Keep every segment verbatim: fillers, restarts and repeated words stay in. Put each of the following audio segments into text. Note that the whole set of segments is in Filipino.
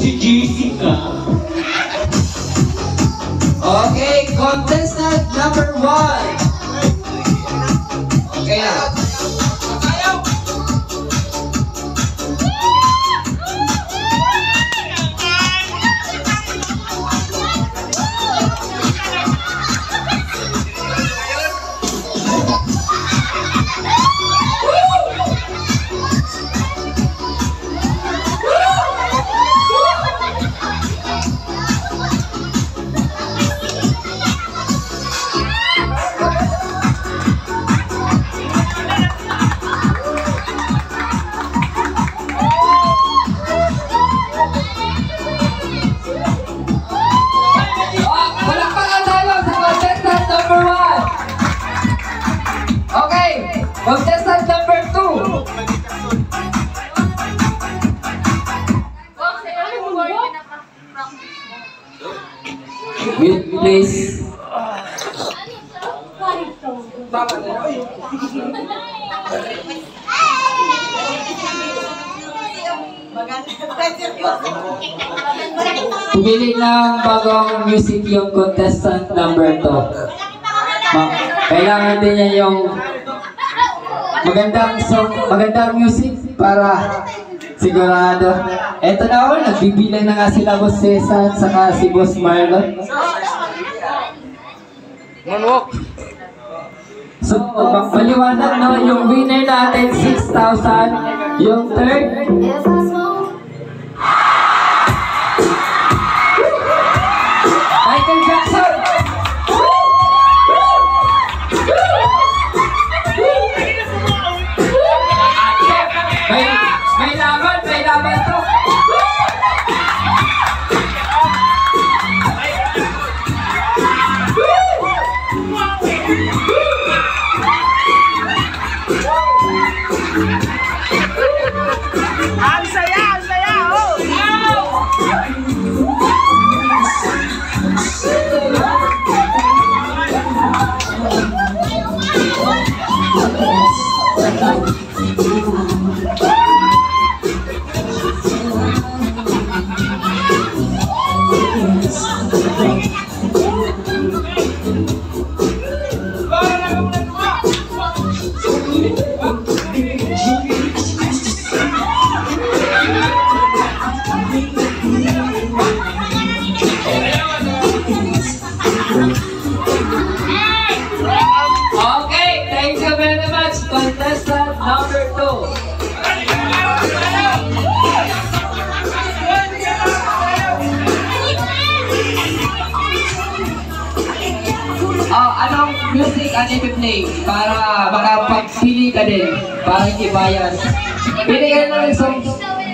si Jessica. Okay, contestant number one. Okay na. Contestant number two. Wait, please. Pumili ng bagong music yung contestant number two. Kailangan din niya yung magandang song, magandang music para sigurado. Eto na ako, nagbibilang na nga sila Boss Cesar at saka si Boss Marlon. Moonwalk. So, maliwanag no, yung winner natin six thousand, yung third Michael Jackson. May, may laban, may laban to. Ang saya, ang saya, oh! Okay, thank you very much, contestant number two. Oh, anong music ang i-play para makapagpili ka din, para hindi bias? Pili ka na ng songs.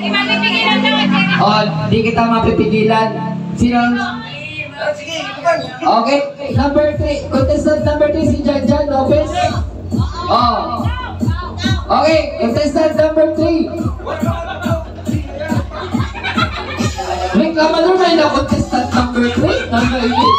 Oh, di kita mapipigilan. Sino? Okay, number three, contestant number three si Jan Jan Lopez. Oh. Okay, contestant number three. Wait, naman doon na yung contestant number three. Number eight.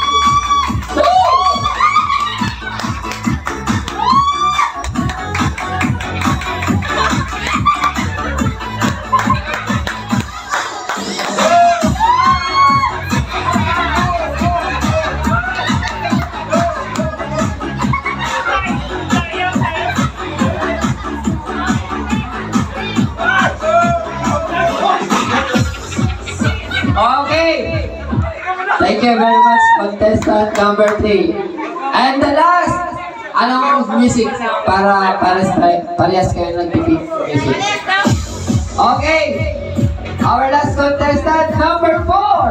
Okay. Thank you very much, contestant number three. And the last, anong music para pares parehas kayo nagpipili music. Okay. Our last contestant number four.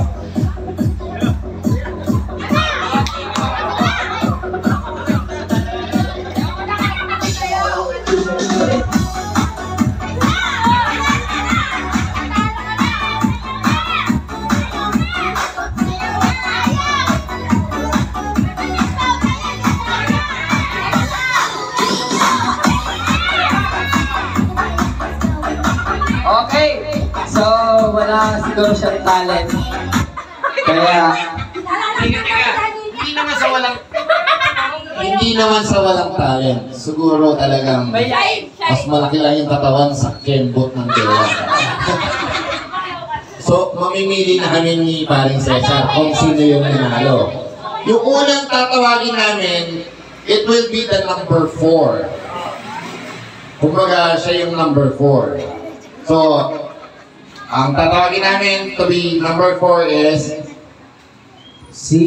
Okay, so wala siguro siyang talent. Kaya Hindi naman sa walang... Hindi naman sa walang talent. Siguro talagang mas malaki lang yung katawan sa kembot ng kaya. So, mamimili na kami ni Paring Cesar kung sino yung nanalo. Yung unang tatawagin namin, it will be the number four. Kumbaga, siya yung number four. So, ang tatawagin namin to be number four is Si...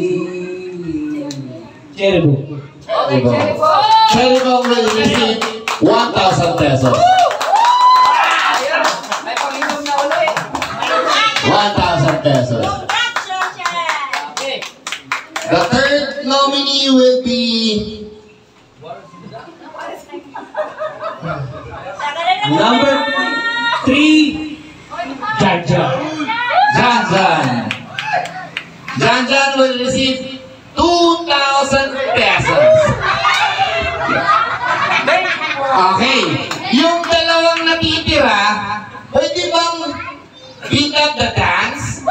Cherbo. Okay, Cherry po. Cheribong will receive one thousand pesos. May panginom na ulo eh. one thousand pesos. Okay. The third nominee will be Number three, Jaja. Janjan. Janjan will receive two thousand pesos. Okay. Yung dalawang natitira, pwede bang beat up the dance?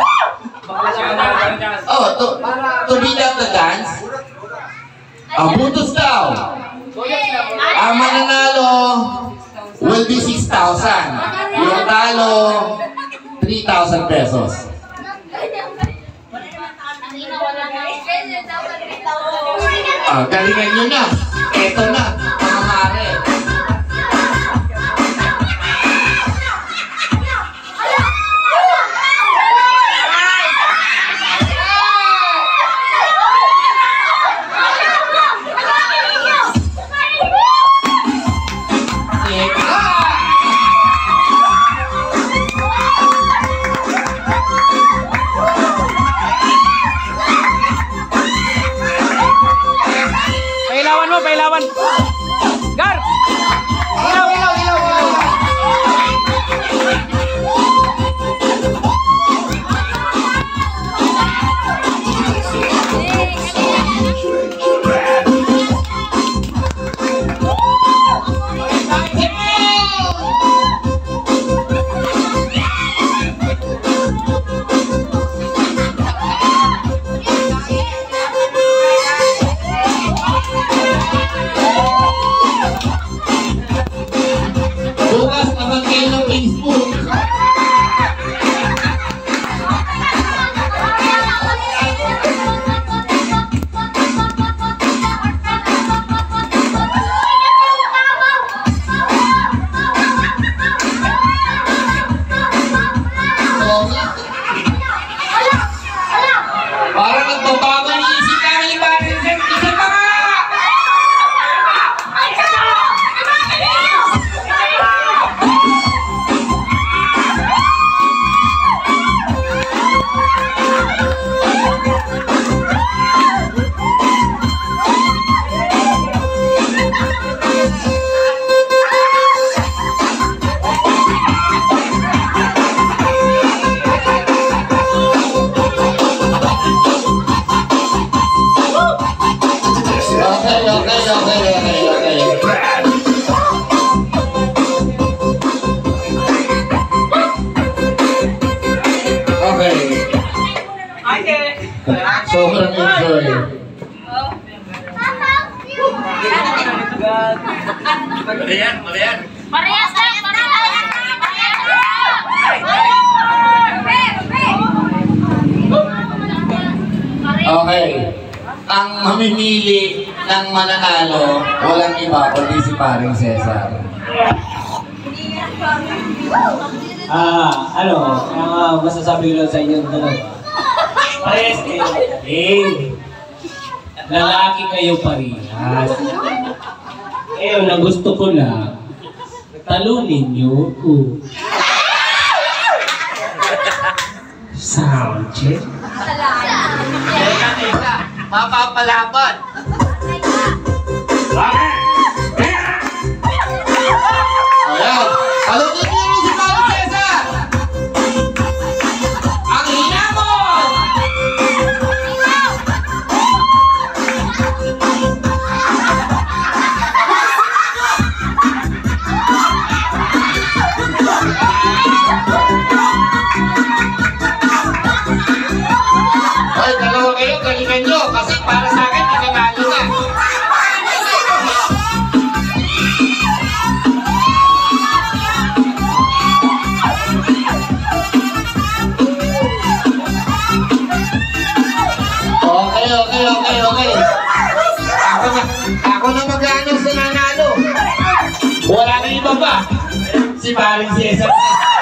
Oh, to, to beat up the dance? Ah, butos daw. Ang mananalo will be six thousand. Yung talo, three thousand pesos. Ah, galingan nyo na. Eto na, mga mare. Pailawan mo, pailawan. Gar! Ilaw, ilaw, ilaw, ilaw. Bukas naman kayo ng Facebook. Oo nga. Parang nagbabago yung isip namin ni Paring Cesar. Isa pa nga! Okay, okay, okay, okay, okay. Okay. Sobrang enjoy. Marian, Marian. Parehas lang! Parehas lang! Okay. Ang mamimili ng mananalo, walang iba kundi si Paring Cesar. Ah, ano, ang uh, masasabi ko lang sa inyo dalawa. Parehas kayo. Eh, lalaki kayo parehas. Eh, ang gusto ko lang, talunin niyo ko. Sound check. Teka, teka. Mapapalaban. Ayan. Salutin niyo rin si Paring Cesar. Ang hinamon! Ay, dalawa kayo, galingan nyo. Kasi para sa akin, nananalo na. si Paring Cesar.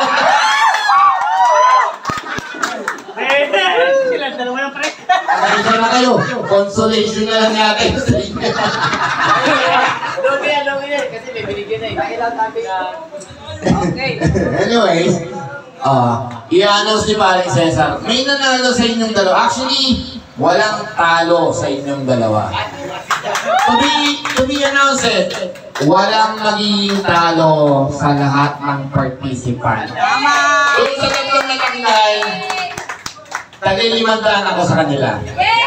Sila, dalawa yung pre. Pasensya na kayo. Consolation na lang natin sa inyo. Logi yan, logi yan. Kasi may binigyan na eh. Kailan natin okay. Anyways, uh, i-announce ni Paring Cesar. May nanalo sa inyong dalawa. Actually, walang talo sa inyong dalawa. To be, to be announced, walang magiging talo sa lahat ng participant. Kung sa tatlong natanggal, taglilimandaan ako sa kanila.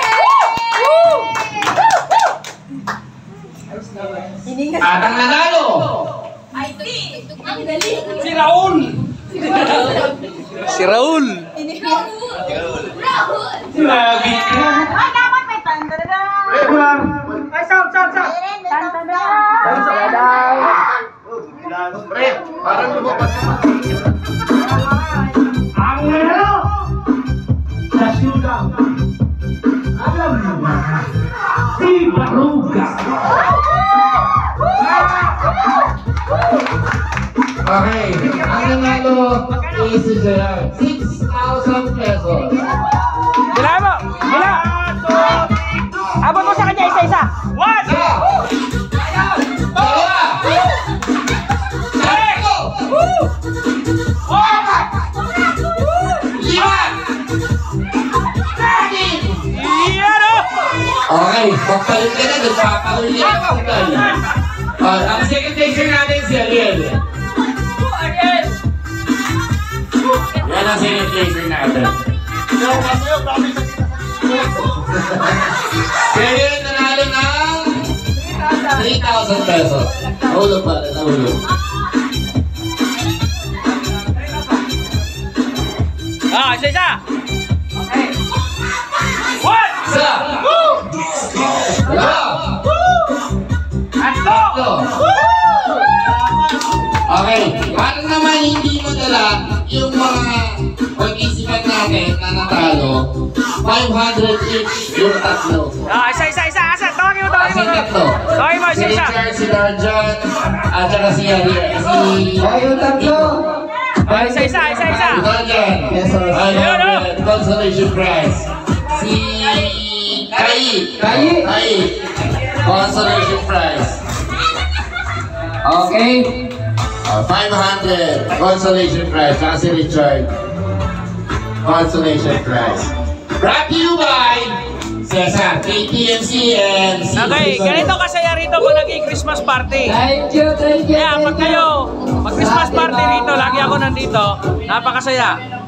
At ang nanalo, Si Raul! Si Raul. Lagi ka. dapat may tanda-da. Ay, sound, sound, sound! Tanda-da. pre, parang lumabas naman. Ang nanalo! Sa syudang. Alam mo ba? Si Baruga! Okay, ang nanalo is si Gerard. six thousand pesos. Bila mo! Bila! Abot mo sa kanya isa-isa. One! Isa! Dalawa! Tatlo! Apat! Lima! Anim! Iyan o! Okay, magpalit ka na, nagpapahuli ka na magpalit. Uh, ang second placer natin si Ariel. Yan ang second placer natin. Si Ariel nanalo ng three thousand pesos. Nahulog pa rin, nahulog. Ah, isa-isa! One! Isa! Dalawa! Tatlo! Okay, paano naman hindi mo dala yung mga participant natin na natalo? five hundred each yung tatlo. Ah, isa-isa, isa! Asa? Tawagin mo, tawagin Kasi mo! tatlo. Tawagin mo, Si isa-isa! Richard, si Darjan, at saka si Ariel. Si... Oh, yung tatlo. Ah, isa-isa, isa-isa! Si Darjan. Yes, sir. Ay, Ayun, oh. Ariel, consolation prize. Si... Kai. Kai. Kai. Consolation prize. Okay. Uh, five hundred consolation prize. Saka si Richard. Consolation prize. Brought to you by Cesar, K T M C, and C. Okay, ganito kasaya rito kung naging Christmas party. Thank you, thank you, Kaya pag thank you. kayo, mag Christmas party rito, lagi ako nandito. Napakasaya.